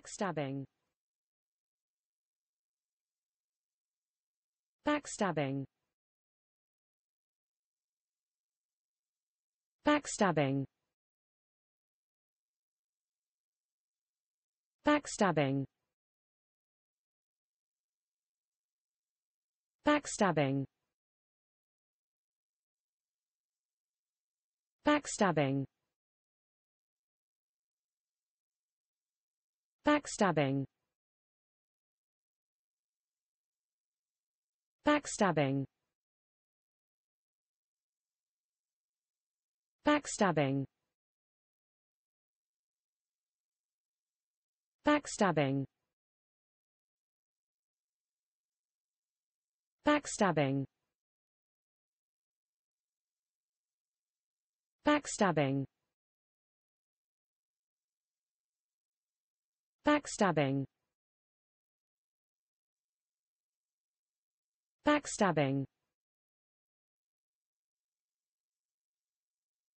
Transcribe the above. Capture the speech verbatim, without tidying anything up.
Backstabbing. Backstabbing. Backstabbing. Backstabbing. Backstabbing. Backstabbing. Backstabbing. Backstabbing. Backstabbing. Backstabbing. Backstabbing. Backstabbing. Backstabbing. Backstabbing.